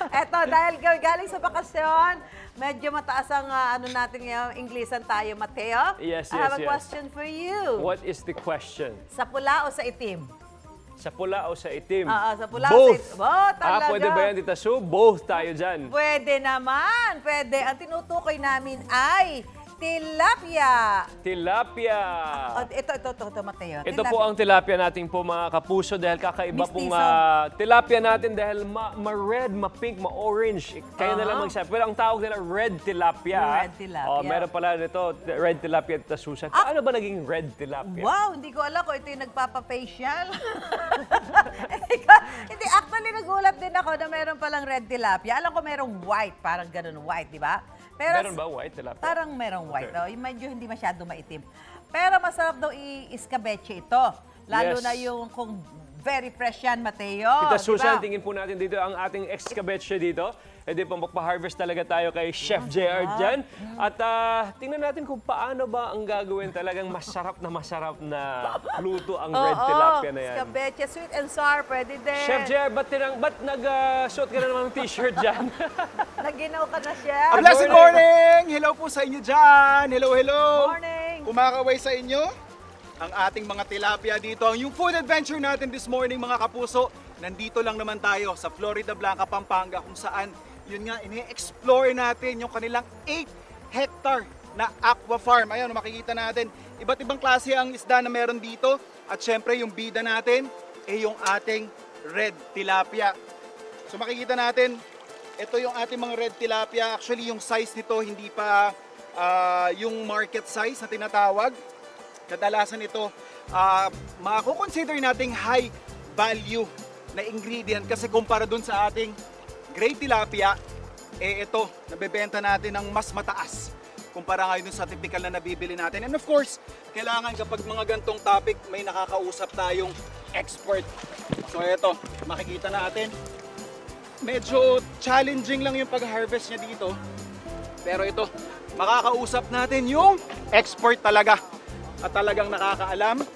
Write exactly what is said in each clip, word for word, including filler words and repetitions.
Eto, dahil gal- galing sa bakasyon, medyo mataas ang ah, ano natin ngayon, Inglesan tayo, Mateo. Yes, I have yes, a yes. question for you. What is the question? Sa pula o sa itim? Sa pula o sa itim? Oo, sa pula o Both. sa itim. Oh, talaga. Ah, pwede ba yan, Tita Sue? Both tayo dyan. Pwede naman. Pwede. Ang tinutukoy namin ay tilapia. Tilapia. Oh, ito, ito, ito, ito, Mateo. Ito po ang tilapia natin po mga kapuso dahil kakaiba pong ah, tilapia natin dahil ma-red, ma-pink, ma-orange. Kaya na lang Uh-huh. magsabi. Pero ang tawag nila red tilapia. Red tilapia. Oh, meron pala nito, red tilapia at Susan. Paano ba naging red tilapia? Wow, hindi ko alam kung ito yung nagpapa-facial. hindi, ko, hindi, actually nagulat din ako na meron palang red tilapia. Alam ko merong white, parang ganun white, di ba? Pero, Meron ba white tilapia? Parang merong white. Okay. Oh. Yung medyo hindi masyado maitim. Pero masarap daw i-escabeche ito. Lalo Yes. na yung kung very fresh yan, Mateo. Tita di Susan, ba? tingin po natin dito ang ating escabeche dito. E di po magpa-harvest talaga tayo kay Chef J R dyan. At ah, tingnan natin kung paano ba ang gagawin talagang masarap na masarap na luto ang red Oo, tilapia na yan. escabeche, sweet and sour, pwede din. Chef J R, ba't, tinang, ba't nag-suot ka na naman ng t-shirt dyan? Naginaw ka na, Chef. A blessed morning! Hello po sa inyo dyan! Hello, hello! Morning. Kumakaway sa inyo ang ating mga tilapia dito. Yung food adventure natin this morning mga kapuso, nandito lang naman tayo sa Florida Blanca, Pampanga kung saan yun nga, ini-explore natin yung kanilang eight hectare na aqua farm. Ayun, makikita natin, iba't ibang klase ang isda na meron dito. At syempre, yung bida natin, eh yung ating red tilapia. So makikita natin, ito yung ating mga red tilapia. Actually, yung size nito, hindi pa ah, yung market size na tinatawag. Kadalasan ito, uh, mako-consider nating high value na ingredient kasi kumpara dun sa ating great tilapia, eh ito, nabebenta natin ng mas mataas kumpara ngayon sa typical na nabibili natin. And of course, kailangan kapag mga gantong topic, may nakakausap tayong expert. So ito, makikita natin, medyo challenging lang yung pag-harvest niya dito. Pero ito, makakausap natin yung expert talaga at talagang nakakaalam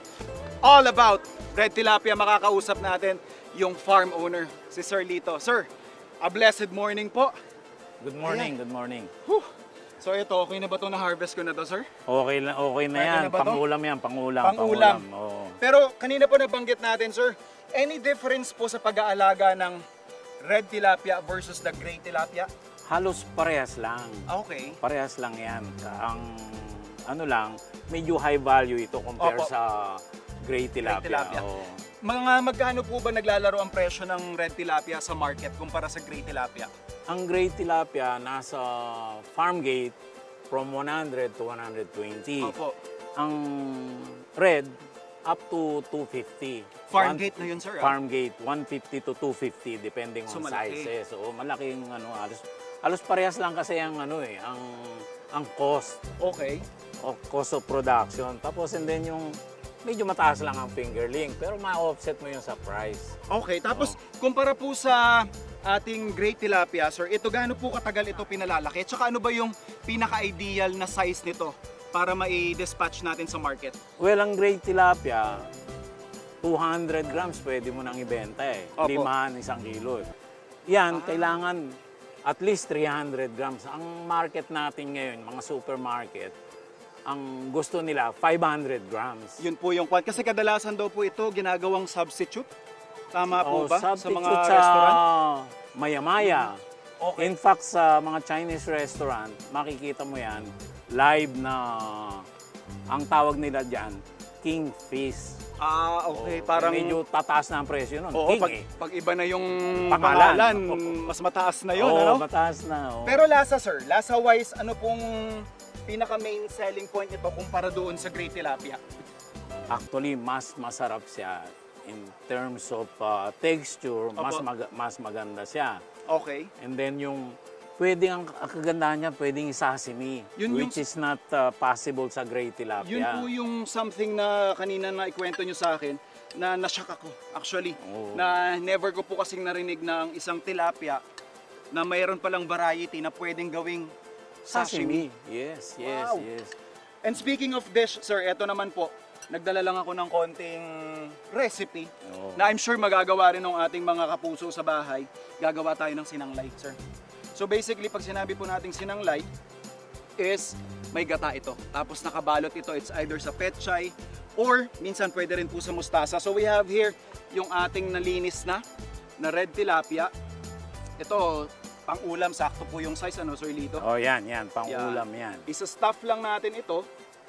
all about red tilapia. Makakausap natin yung farm owner, si Sir Lito. Sir, a blessed morning po. Good morning, Ayan. good morning. Whew. So ito, okay na ba ito na-harvest ko na to, sir? Okay na, okay na Pwede yan. na ba to? Pangulam yan, pangulam. Pang-ulam. Oo. Pero kanina po nabanggit natin, sir, any difference po sa pag-aalaga ng red tilapia versus the gray tilapia? Halos parehas lang. Ah, okay. Parehas lang yan. Ang ano lang, medyo high value ito compare Opo. sa gray tilapia. tilapia. Oo. Mga magkano po ba naglalaro ang presyo ng red tilapia sa market kumpara sa gray tilapia? Ang gray tilapia nasa farm gate from one hundred to one twenty. Opo. Ang red up to two fifty. Farm One- gate na yun, sir, ah? Farm gate, one fifty to two fifty depending So, on malaki. sizes. So malaking ano, halos, halos parehas lang kasi ang ano eh, ang ang cost Okay. of cost of production. Tapos and then yung medyo mataas lang ang fingerling pero ma-offset mo yung sa price. Okay, tapos kumpara po sa ating great tilapia, sir, ito gaano po katagal ito pinalalaki? Tsaka ano ba yung pinaka-ideal na size nito para mai-dispatch natin sa market? Well, ang great tilapia, two hundred grams pwede mo nang ibenta eh. Opo. Limahan, isang kilo. Yan, kailangan at least three hundred grams. Ang market natin ngayon, mga supermarket, ang gusto nila five hundred grams. Yun po yung kwan. Kasi kadalasan daw po ito ginagawang substitute. Tama po O, ba? Sa substitute mga sa restaurant? maya-maya. Okay. In fact, sa mga Chinese restaurant, makikita mo yan, live na ang tawag nila dyan, kingfish. Ah, okay. O, Parang medyo tataas na ang presyo nun. oo, King pag, eh. pag iba na yung Pangalan. pangalan, mas mataas na yun, Oo, ano? mataas na. oo. Pero lasa, sir, lasa-wise, ano pong pinaka-main selling point nito kumpara doon sa great tilapia? Actually, mas masarap siya in terms of uh, texture, mas Opo. mag- mas maganda siya. Okay. And then yung pwedeng ang ang kagandahan niya, pwedeng isasimi, Yun yung- which is not uh, possible sa gray tilapia. Yun po yung something na kanina na ikwento nyo sa akin na nashock ako actually. Oo. Na never ko po kasing narinig na ang isang tilapia na mayroon palang variety na pwedeng gawing sashimi. Sashimi. Yes, yes, Wow. yes. And speaking of dish, sir, eto naman po. nagdala lang ako ng konting recipe Oo. na I'm sure magagawa rin ng ating mga kapuso sa bahay. Gagawa tayo ng sinanglay, sir. So basically, pag sinabi po nating sinanglay, is may gata ito. Tapos nakabalot ito, it's either sa petchay or minsan pwede rin po sa mustasa. So we have here yung ating nalinis na, na red tilapia. Ito, pang ulam, sakto po yung size, ano, Sir Lito? Oh, yan, yan. Pang-ulam yan. Isa-stuff lang natin ito.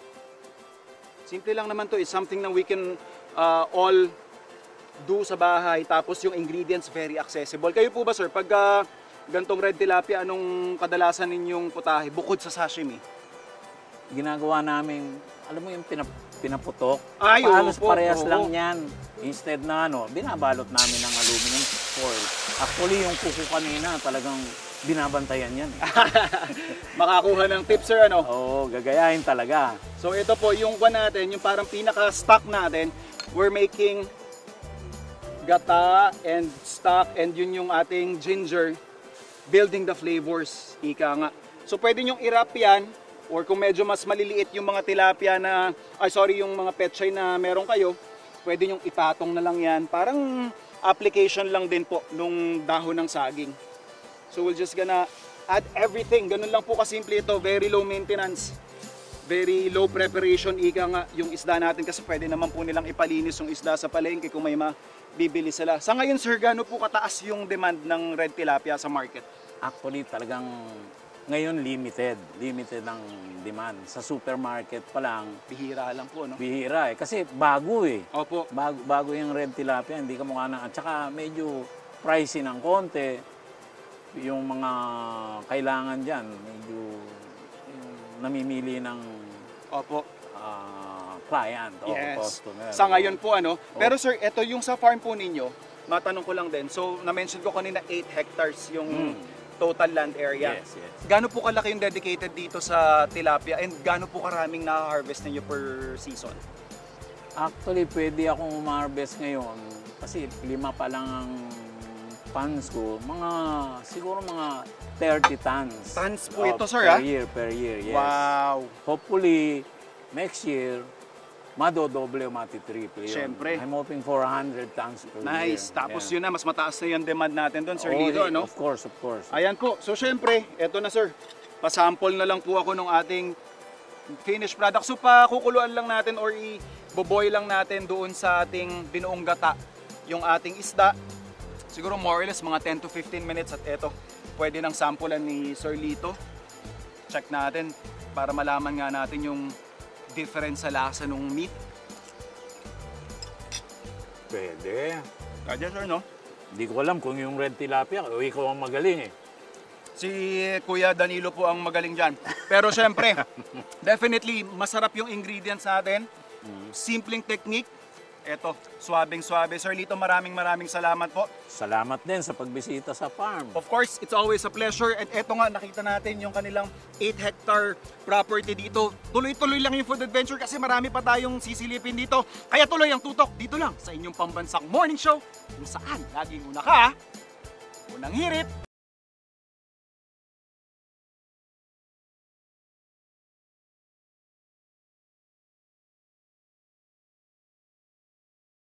Simple lang naman to, it's something na we can uh, all do sa bahay. Tapos yung ingredients very accessible. Kayo po ba, sir, pag uh, gantong red tilapia, anong kadalasan ninyong putahe bukod sa sashimi? Ginagawa namin, alam mo yung pinap pinaputok? Ay, Halos opo, parehas oo. lang yan. Instead na ano, binabalot namin ng aluminum foil. Actually, yung kuko kanina, talagang binabantayan yan. Eh. Makakuha ng tips, sir, ano? Oo, gagayahin talaga. So ito po, yung one natin, yung parang pinaka-stock natin, we're making gata and stock and yun yung ating ginger, building the flavors, ika nga. So pwede nyong i-wrap yan, or kung medyo mas maliliit yung mga tilapia na, ay sorry, yung mga petchay na meron kayo, pwede nyong ipatong na lang yan. Parang application lang din po nung dahon ng saging. So we're just gonna add everything. Ganun lang po kasimple ito, very low maintenance. Very low preparation, ika nga yung isda natin kasi pwede naman po nilang ipalinis yung isda sa palengke kung may mabibili sila. Sa ngayon, sir, gaano po kataas yung demand ng red tilapia sa market? Actually, talagang ngayon limited. Limited ang demand. Sa supermarket pa lang, Bihira lang po, no? bihira eh. Kasi bago eh. Opo. Bago, bago yung red tilapia, hindi ka mukha na. At saka medyo pricey ng konti. Yung mga kailangan dyan, medyo yung namimili ng Opo. ah, client o Yes. customer. Sa ngayon po, ano? Pero sir, ito yung sa farm po ninyo, matanong ko lang din. So, na-mention ko kanina eight hectares yung total land area. Yes, yes. Gaano po kalaki yung dedicated dito sa tilapia and gaano po karaming na-harvest ninyo per season? Actually, pwede akong umarbest ngayon kasi lima pa lang ang tons ko. Mga, siguro mga thirty tons. Tons po ito, sir, per ah? year, per year, yes. Wow! Hopefully, next year, madodoble o matitriple yun. Siyempre. I'm hoping for one hundred tons per year. Nice! Tapos Yeah. yun na, mas mataas na yung demand natin doon, Sir Oh, Lito, eh, ano? Of course, of course. Ayan po. So, syempre, eto na, sir. Pasample na lang po ako ng ating finished product. So, pakukuluan lang natin or i-boboy lang natin doon sa ating binuong gata yung ating isda. Siguro more or less mga ten to fifteen minutes at eto, pwede nang sampulan ni Sir Lito. Check natin para malaman nga natin yung difference sa lasa ng meat. Pwede. Kaya sir, no? Hindi ko alam kung yung red tilapia o ikaw ang magaling eh. Si Kuya Danilo po ang magaling dyan. Pero syempre, definitely masarap yung ingredients natin. Simpleng technique. Eto, swabing-swabe. Sir Lito, maraming maraming salamat po. Salamat din sa pagbisita sa farm. Of course, it's always a pleasure. At eto nga, nakita natin yung kanilang eight hectare property dito. Tuloy-tuloy lang yung food adventure kasi marami pa tayong sisilipin dito. Kaya tuloy ang tutok dito lang sa inyong pambansang morning show kung saan laging una ka, unang hirit.